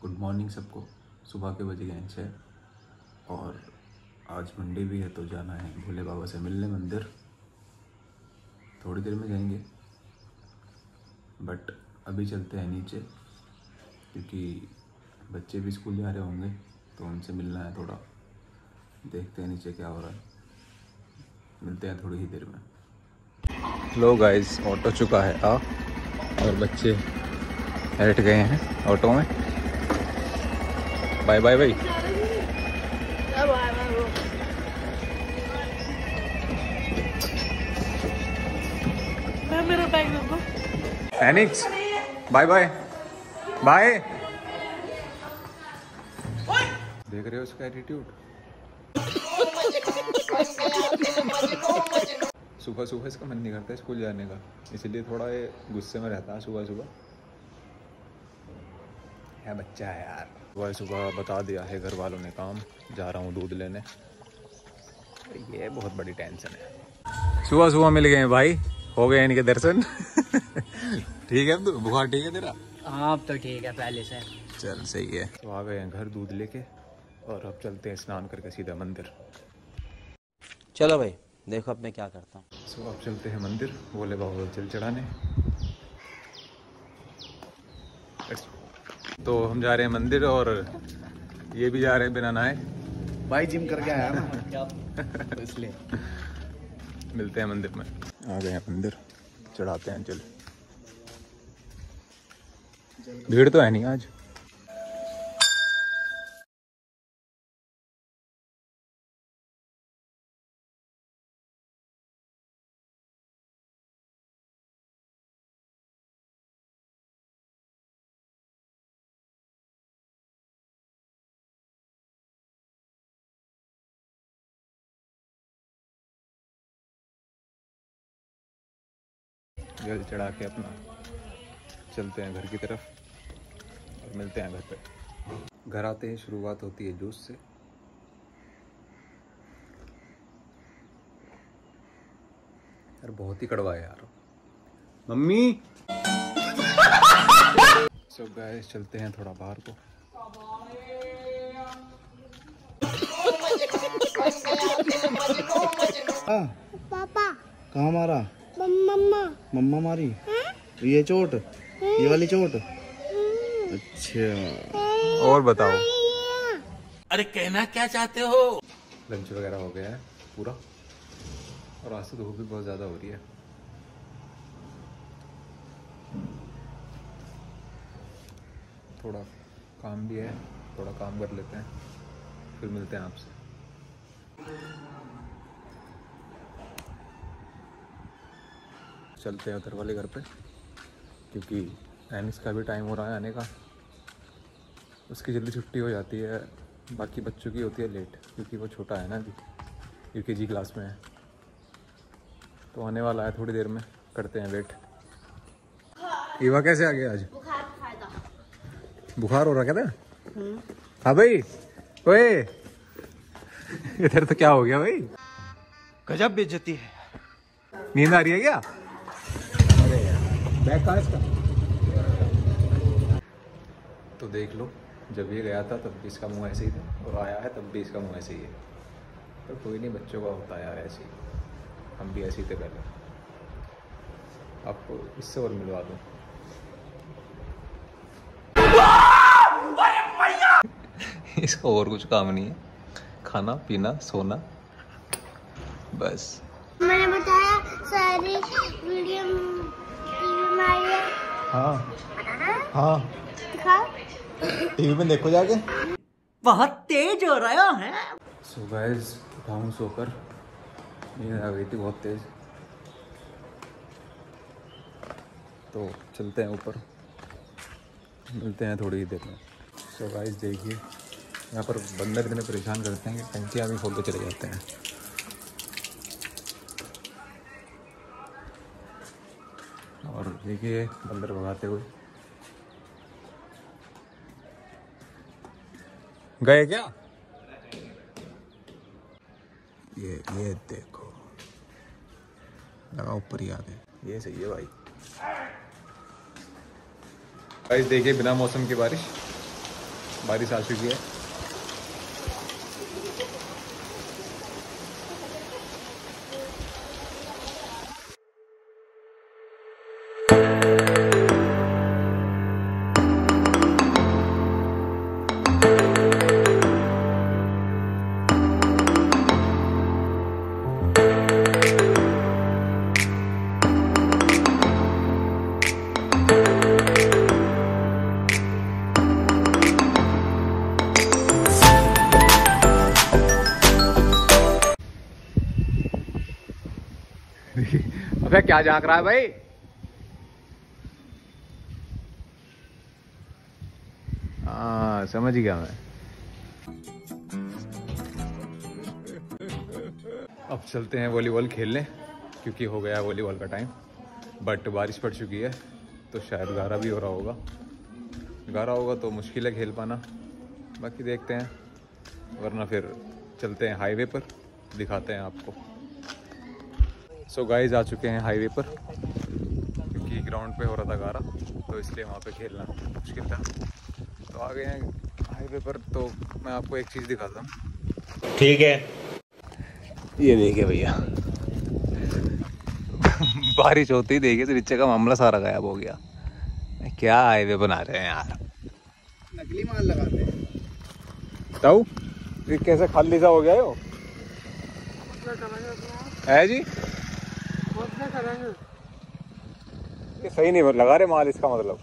Good morning सबको। सुबह के बजे गए 6 और आज मंडे भी है तो जाना है भोले बाबा से मिलने मंदिर। थोड़ी देर में जाएंगे बट अभी चलते हैं नीचे क्योंकि बच्चे भी स्कूल जा रहे होंगे तो उनसे मिलना है थोड़ा। देखते हैं नीचे क्या हो रहा है, मिलते हैं थोड़ी ही देर में। लो गाइस, ऑटो चुका है और बच्चे बैठ गए हैं ऑटो में। बाय बाय भाई। मेरा बैग दो। एनिक्स बाय बाय बाय। देख रहे हो उसका एटीट्यूड। सुबह सुबह इसका मन नहीं करता स्कूल जाने का, इसलिए थोड़ा ये गुस्से में रहता है सुबह सुबह। है बच्चा है यार। सुबह सुबह बता दिया है घर वालों ने काम, जा रहा हूँ दूध लेने। ये बहुत बड़ी टेंशन है। सुबह सुबह मिल गए भाई, हो गए इनके दर्शन। ठीक है, अब बुखार ठीक है तेरा? हाँ अब तो ठीक है पहले से। चल सही है। तो आ गए हैं घर दूध लेके और अब चलते हैं स्नान करके सीधा मंदिर। चलो भाई देखो अब मैं क्या करता हूँ। सो अब चलते हैं मंदिर भोले बाबा को जल चढ़ाने। तो हम जा रहे हैं मंदिर और ये भी जा रहे हैं बिना नहाए। भाई जिम करके आया ना तो इसलिए। मिलते हैं मंदिर में। आ गए हैं मंदिर, चढ़ाते हैं जल। भीड़ तो है नहीं आज। जल चढ़ा के अपना चलते हैं घर की तरफ और मिलते हैं घर पे। घर आते ही शुरुआत होती है जूस से। यार बहुत ही कड़वा है यार। मम्मी सब गाइस चलते हैं थोड़ा बाहर को। पापा कहाँ मारा? मम्मा मारी। ये चोट, ये वाली चोट। अच्छा और बताओ। अरे कहना क्या चाहते हो? लंच वगैरह हो गया है पूरा और आज से धूप भी बहुत ज़्यादा हो रही है। थोड़ा काम भी है, थोड़ा काम कर लेते हैं फिर मिलते हैं आपसे। चलते हैं उधर वाले घर पे क्योंकि एनिस का भी टाइम हो रहा है आने का। उसकी जल्दी छुट्टी हो जाती है, बाकी बच्चों की होती है लेट क्योंकि वो छोटा है ना, अभी यूकेजी क्लास में है। तो आने वाला है थोड़ी देर में, करते हैं वेट। ईवा कैसे आ गया आज? बुखार हो रहा क्या था? हाँ भाई। ओए इधर तो क्या हो गया भाई? गजब बेइज्जती है। नींद आ रही है क्या? अरे यार बैग कहाँ है इसका? तो देख लो, जब ये गया था तब भी इसका मुंह ऐसे ही था और आया है तब भी इसका मुंह ऐसे ही है। पर कोई नहीं, बच्चों का होता है यार ऐसे ही। हम भी ऐसे ही थे पहले। आपको इससे और मिलवा दूँ। इसका और कुछ काम नहीं है, खाना पीना सोना बस। मैंने बताया सारी वीडियो टीवी में आई है। हाँ हाँ दिखाओ। टीवी में देखो जाके। बहुत तेज हो रहा है। सो गाइस उठाऊँ सोकर, नींद आ गई थी बहुत तेज। तो चलते हैं ऊपर, मिलते हैं थोड़ी ही देर में। सो गाइस देखिए यहाँ पर बंदर इतने परेशान करते हैं कि टंकियाँ भी खोल के चले जाते हैं। और देखिए बंदर भगाते हुए गए क्या? ये देखो लगा ऊपर ही आ गए। ये सही है भाई। गाइस देखिए बिना मौसम की बारिश बारिश आ चुकी है। अबे क्या झांक रहा है भाई? हाँ समझ गया मैं। अब चलते हैं वॉलीबॉल खेलने, क्योंकि हो गया वॉलीबॉल का टाइम। बट बारिश पड़ चुकी है तो शायद गारा भी हो रहा होगा। गारा होगा तो मुश्किल है खेल पाना, बाकी देखते हैं, वरना फिर चलते हैं हाईवे पर, दिखाते हैं आपको। सो गाइस आ चुके हैं हाईवे पर, क्योंकि ग्राउंड पे हो रहा था गारा तो इसलिए वहाँ पे खेलना मुश्किल था। तो आ गए हैं हाईवे पर। तो मैं आपको एक चीज़ दिखाता हूँ। ठीक है। ये देखिए भैया बारिश होती ही देखिए तो नीचे का मामला सारा गायब हो गया। क्या हाईवे बना रहे हैं यार, नकली माल लगाते हैं। ताऊ ये कैसे खाली सा हो गया यो है जी? ये सही नहीं लगा रहे माल, इसका मतलब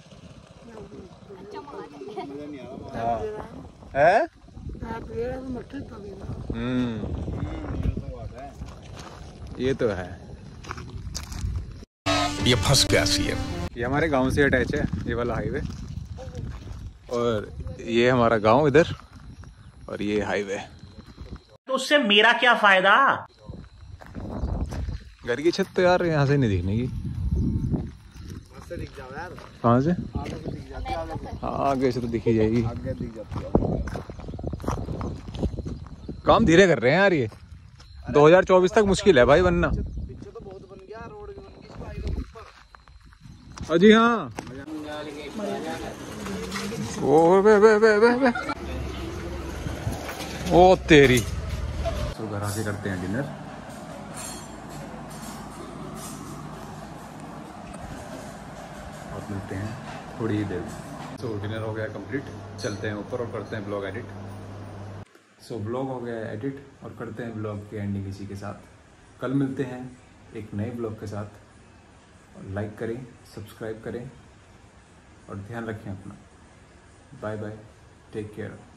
हाँ है। ये तो है। ये फंस गया सीएम। ये हमारे गांव से अटैच है ये वाला हाईवे, और ये हमारा गांव इधर, और ये हाईवे। तो उससे मेरा क्या फायदा? घर की छत तो यार यहाँ से नहीं दिखने की। कहाँ से? आगे से तो दिखी जाएगी। आगे दिख जाती है। काम धीरे कर रहे हैं यार ये। 2024 तक मुश्किल है भाई बनना। पीछे तो बहुत बन गया, रोड भी बन गई हाईवे के ऊपर। अजी हाँ। ओ बे ओ तेरी। तो घर आके करते हैं डिनर। और मिलते हैं थोड़ी ही देर। सो डिनर हो गया कंप्लीट, चलते हैं ऊपर और करते हैं ब्लॉग एडिट। सो ब्लॉग हो गया एडिट और करते हैं ब्लॉग की एंडिंग इसी के साथ। कल मिलते हैं एक नए ब्लॉग के साथ। लाइक करें, सब्सक्राइब करें और ध्यान रखें अपना। Bye bye, take care.